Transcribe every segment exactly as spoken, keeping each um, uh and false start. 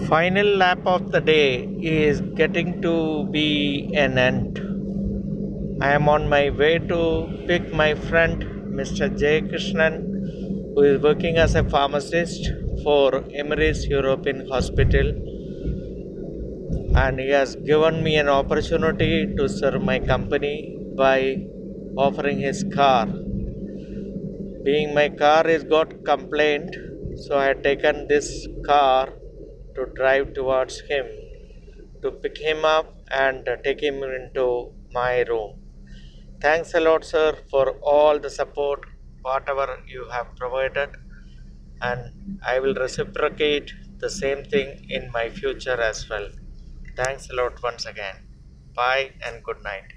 Final lap of the day is getting to be an end. I am on my way to pick my friend Mister J. Krishnan, who is working as a pharmacist for Emirates European Hospital, and he has given me an opportunity to serve my company by offering his car. Being my car is got complaint, so I had taken this car to drive towards him to pick him up and take him into my room. Thanks a lot, sir, for all the support, whatever you have provided, and I will reciprocate the same thing in my future as well. Thanks a lot once again. Bye and good night.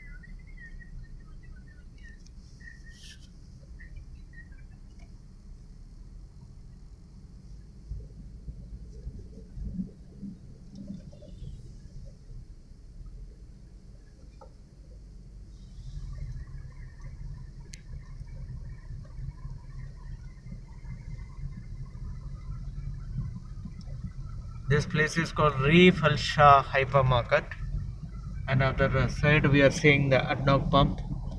This place is called Reef Al Shah Hypermarket. Another side we are seeing the Adnok pump.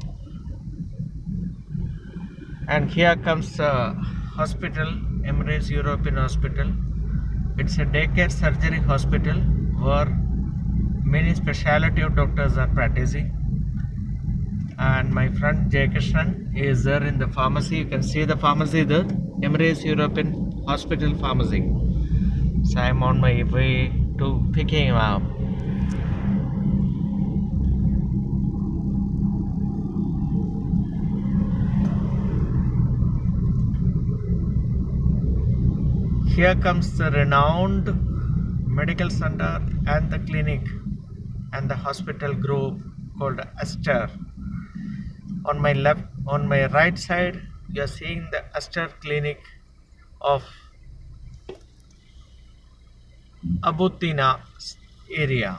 And here comes the hospital, Emirates European Hospital. It's a daycare surgery hospital where many specialty of doctors are practicing. And my friend Jay Krishnan is there in the pharmacy. You can see the pharmacy there, Emirates European Hospital pharmacy. So I'm on my way to picking him up. Here comes the renowned medical center and the clinic and the hospital group called Aster. On my left, on my right side, you are seeing the Aster clinic of Abutina area.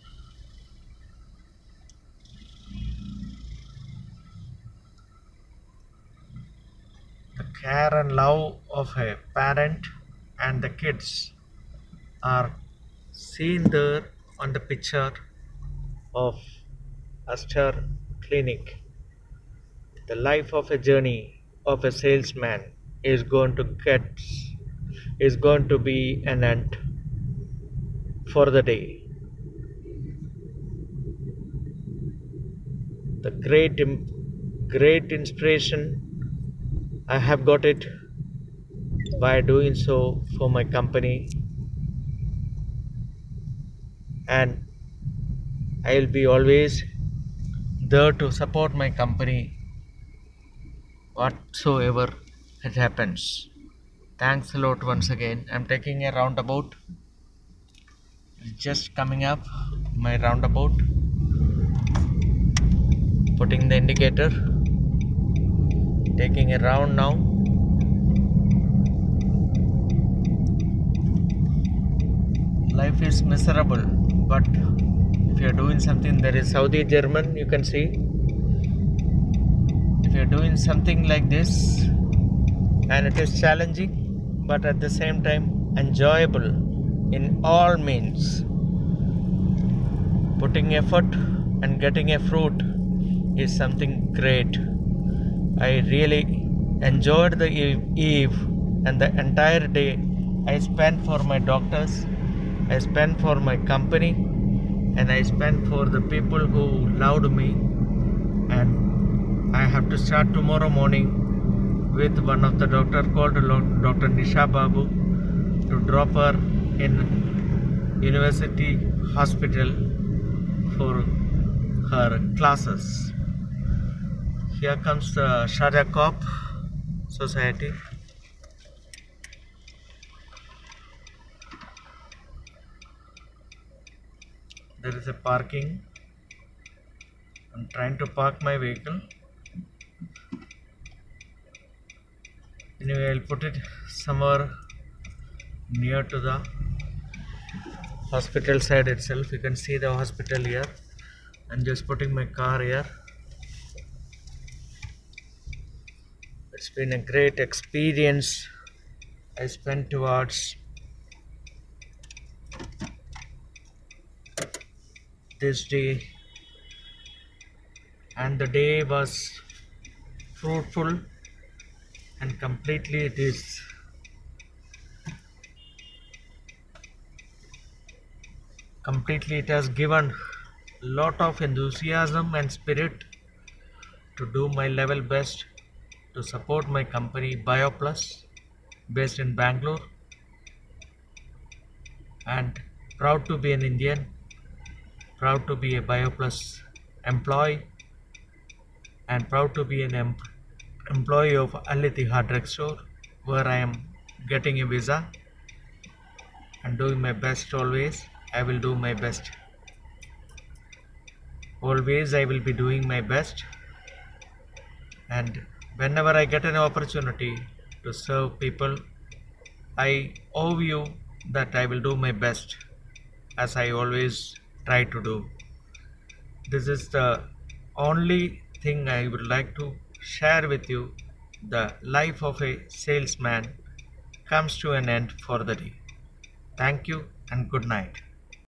The care and love of a parent and the kids are seen there on the picture of Aster clinic. The life of a journey of a salesman is going to get is going to be an end for the day. The great great inspiration I have got it by doing so for my company, and I will be always there to support my company whatsoever it happens. Thanks a lot once again. I'm taking a roundabout. Just coming up my roundabout, putting the indicator, taking a round now. Life is miserable, but if you are doing something, there is Saudi German, you can see. If you are doing something like this, and it is challenging, but at the same time enjoyable in all means, putting effort and getting a fruit is something great. I really enjoyed the eve and the entire day I spent for my doctors, I spent for my company, and I spent for the people who loved me. And I have to start tomorrow morning with one of the doctor called Doctor Nisha Babu to drop her in University Hospital for her classes. Here comes the Sharia Cop Society. There is a parking. I'm trying to park my vehicle. Anyway, I'll put it somewhere near to the hospital side itself. You can see the hospital here. I'm just putting my car here. It's been a great experience I spent towards this day, and the day was fruitful, and completely it is completely it has given lot of enthusiasm and spirit to do my level best to support my company BioPlus, based in Bangalore, and proud to be an Indian, proud to be a BioPlus employee, and proud to be an em- employee of Al Ittihad Drugstore, where I am getting a visa and doing my best always. I will do my best. Always I will be doing my best, and whenever I get an opportunity to serve people, I owe you that I will do my best, as I always try to do. This is the only thing I would like to share with you. The life of a salesman comes to an end for the day. Thank you and good night.